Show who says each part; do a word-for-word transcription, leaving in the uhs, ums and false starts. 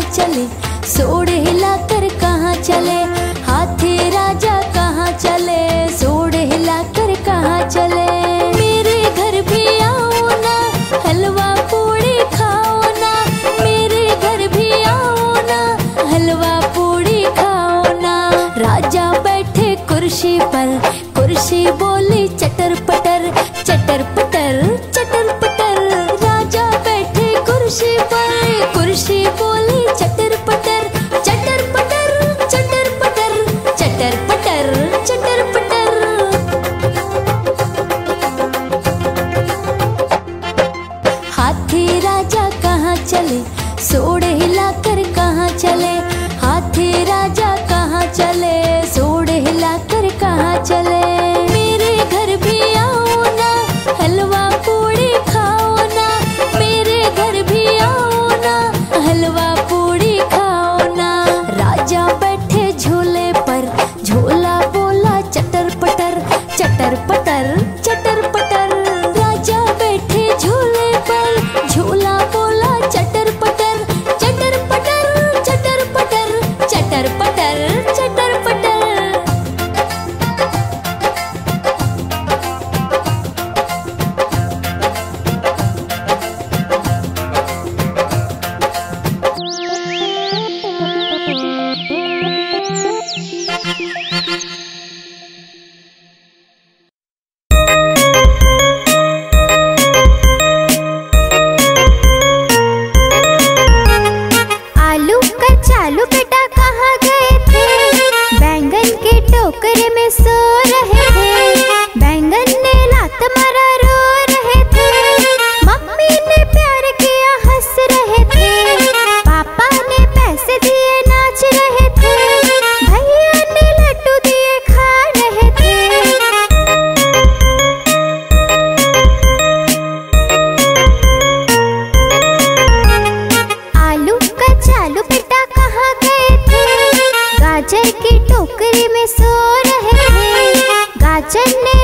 Speaker 1: चले, सोड़ हिलाकर कहाँ चले, हाथी राजा कहाँ चले, सोड़ हिलाकर कहाँ चले। मेरे घर भी आओ ना, हलवा पूड़ी खाओ ना, मेरे घर भी आओ ना, हलवा पूड़ी खाओ ना। राजा बैठे कुर्सी पर, कुर्सी बोली चटर पटर, चटर पटर चटर पटर। राजा बैठे कुर्सी पर, कुर्सी बोली चटर पटर, चटर पटर चटर पटर, चटर पटर चटर पटर। हाथी राजा कहाँ चले, सोड़ हिलाकर कहाँ चले, हाथी राजा कहाँ चले, सोड़ हिलाकर कहाँ चले। मेरे घर भी आओ ना, हलवा पूड़ी खाओ ना, मेरे घर भी आओ ना, हलवा पूड़ी खाओ ना। राजा बैठे झूले पर, झूला बोला चटर पटर, चटर पटर चटर पटर। राजा बैठे झूले पर, झूला बोला चटर पटर, चटर पटर चटर पटर, चटर पटर चटर पटर।
Speaker 2: आलू का चालू बेटा कहाँ गए थे, बैंगन के टोकरे में सो रहे थे, बैंगन ने लात मारा रो रहे थे, मम्मी ने प्यार किया हंस रहे थे, पापा ने पैसे दिए नाच रहे थे, भैया ने लड्डू दिए खा रहे थे। आलू का चालू बेटा कहाँ गए थे, गाजर की टोकरी में सो रहे थे, गाजर ने